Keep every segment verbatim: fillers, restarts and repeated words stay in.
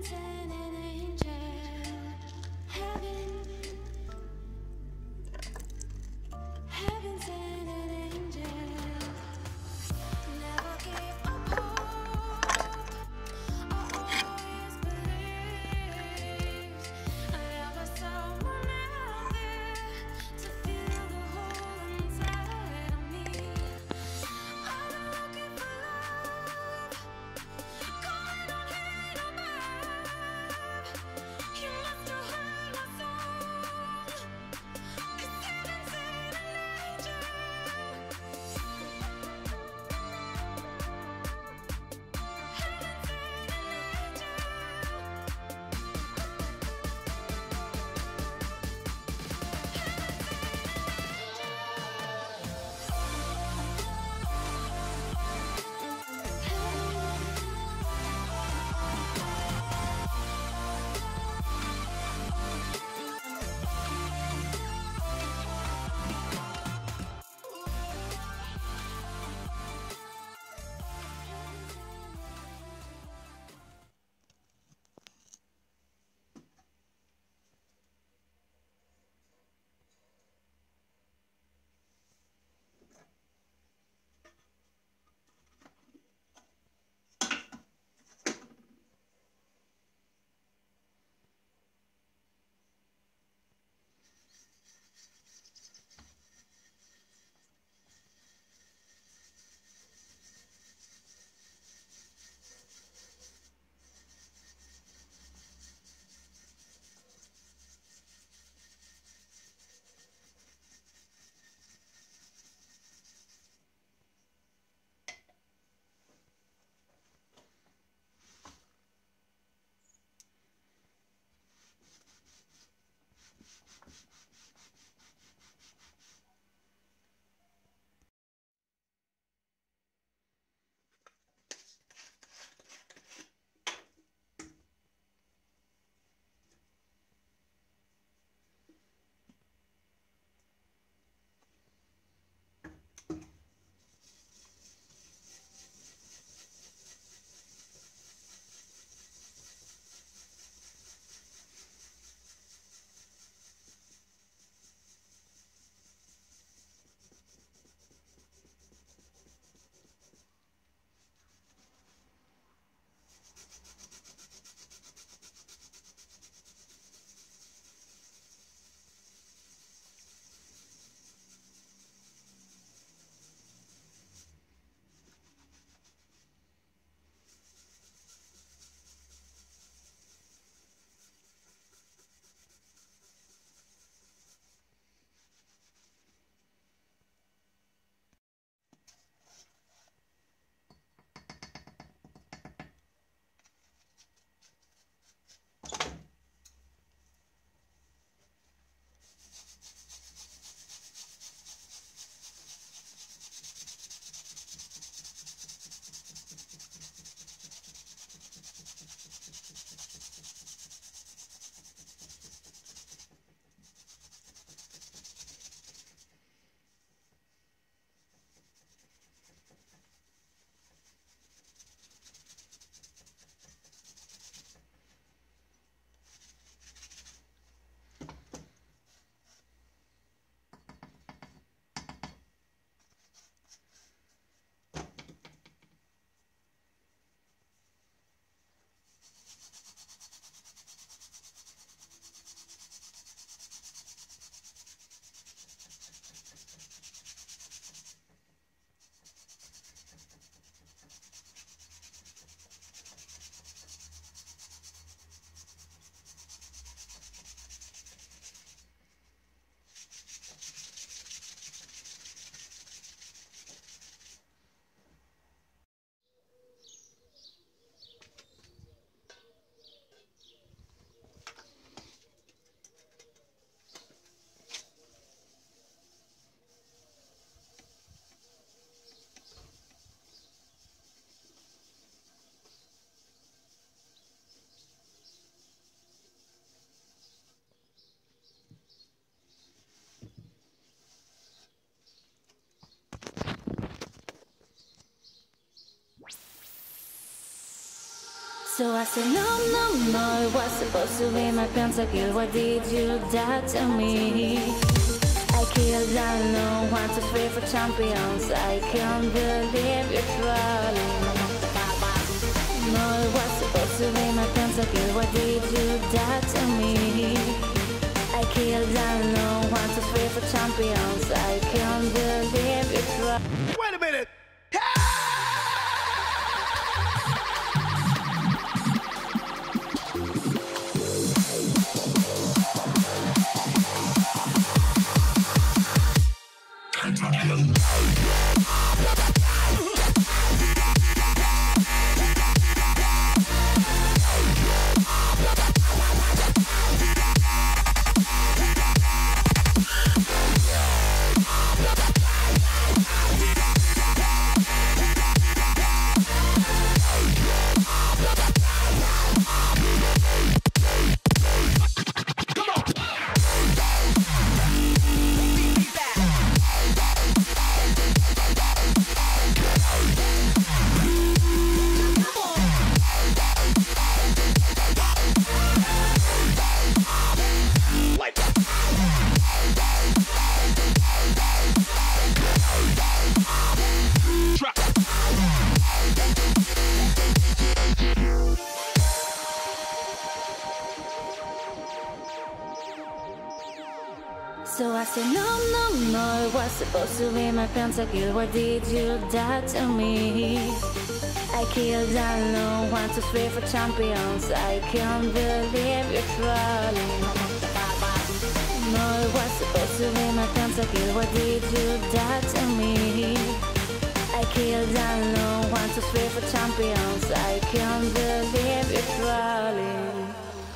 sent an angel. Heaven, heaven sent an angel. Never gave up hope. I always believed there was someone out there to fill the hole inside of me. I'm looking for love, calling on hate above. So I said, no, no, no, it was supposed to be my pentakill. Why did you do that to me? I killed unknown, one, two, three for champions. I can't believe you're trolling. No, it was supposed to be my pentakill. Why did you do that to me? I killed unknown, one, two, three for champions. I can't believe you're trolling. Wait a minute! So I said, no, no, no, it was supposed to be my pentakill. Why did you do that to me? I killed unknown, one, two, three for champions. I can't believe you're trolling. No, it was supposed to be my pentakill. Why did you do that to me? I killed unknown, one, two, three for champions. I can't believe you're trolling.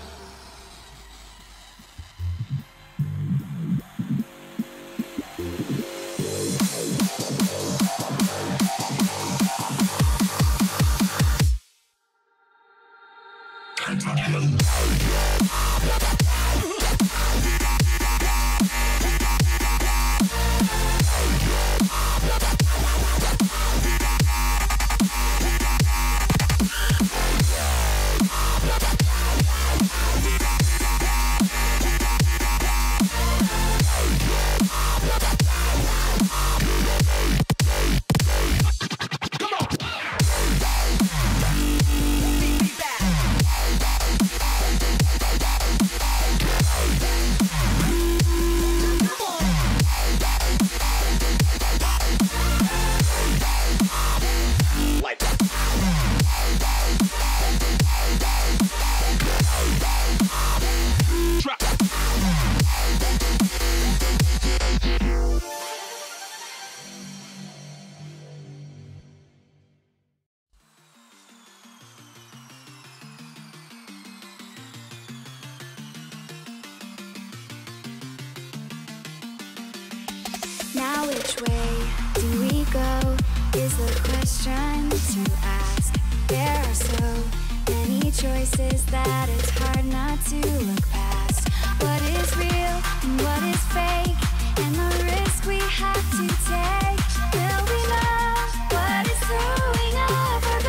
Now which way do we go is the question to ask. There are so many choices that it's hard not to look past. What is real and what is fake, and the risk we have to take. Will we know what is throwing off our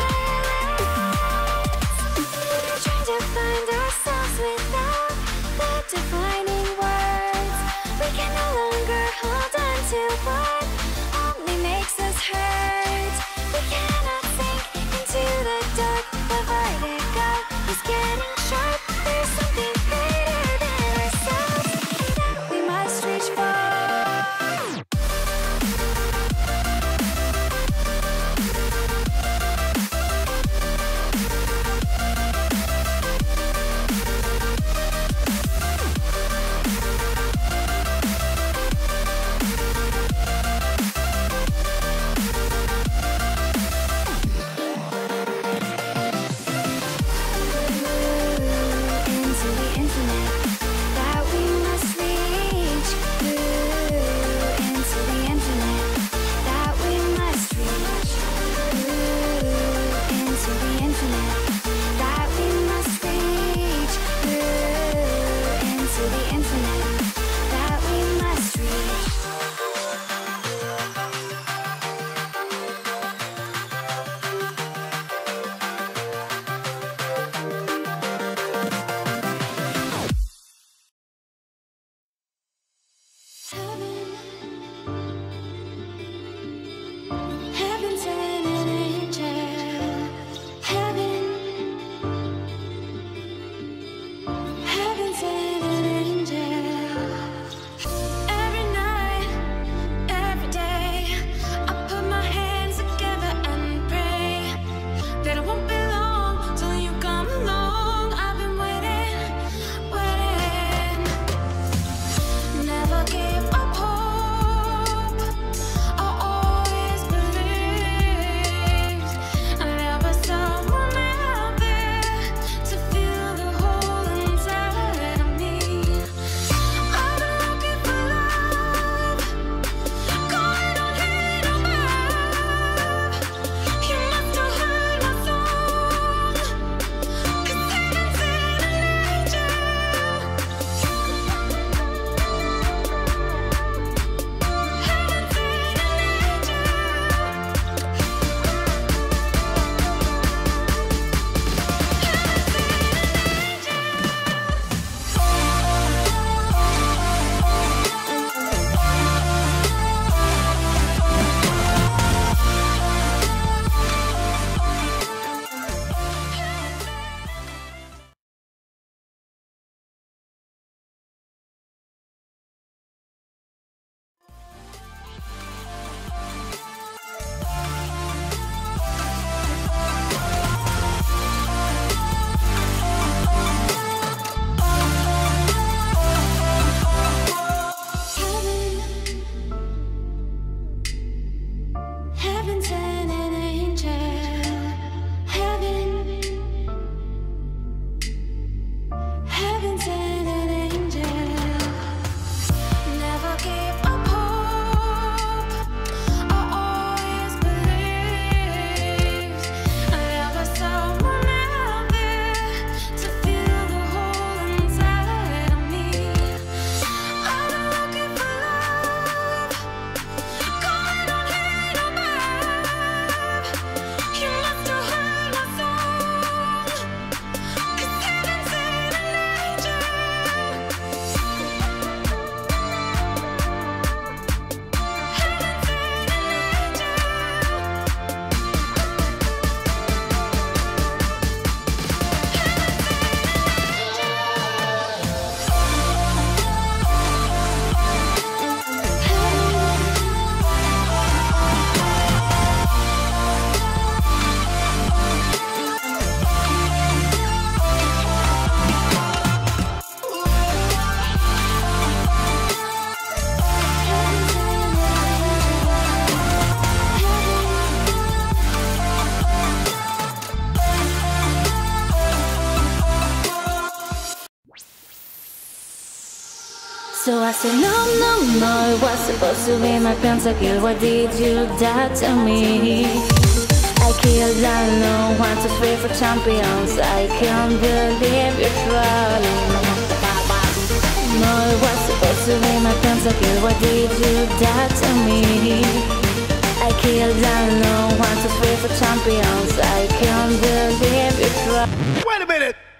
balance? We're trying to find ourselves without the defining words. We can no longer hold on to what only makes us hurt. We cannot sink into the dark. The vertigo is getting sharp. There's something greater than ourselves that we must reach for. So I said no, no, no, it was supposed to be my pentakill. Why did you die to me? I killed alone, one, two, three for champions. I can't believe you're trolling. No, it was supposed to be my pentakill. Why did you die to me? I killed alone, one, two, three for champions. I can't believe you're trolling. Wait a minute!